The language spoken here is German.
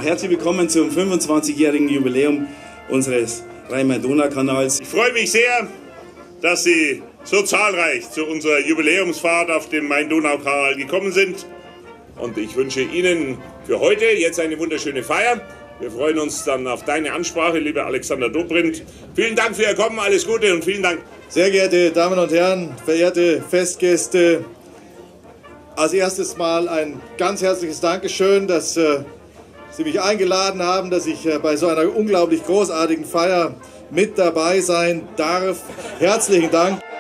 Herzlich willkommen zum 25-jährigen Jubiläum unseres Rhein-Main-Donau-Kanals. Ich freue mich sehr, dass Sie so zahlreich zu unserer Jubiläumsfahrt auf dem Main-Donau-Kanal gekommen sind. Und ich wünsche Ihnen für heute jetzt eine wunderschöne Feier. Wir freuen uns dann auf deine Ansprache, lieber Alexander Dobrindt. Vielen Dank für Ihr Kommen, alles Gute und vielen Dank. Sehr geehrte Damen und Herren, verehrte Festgäste, als erstes mal ein ganz herzliches Dankeschön, dass Sie mich eingeladen haben, dass ich bei so einer unglaublich großartigen Feier mit dabei sein darf. Herzlichen Dank.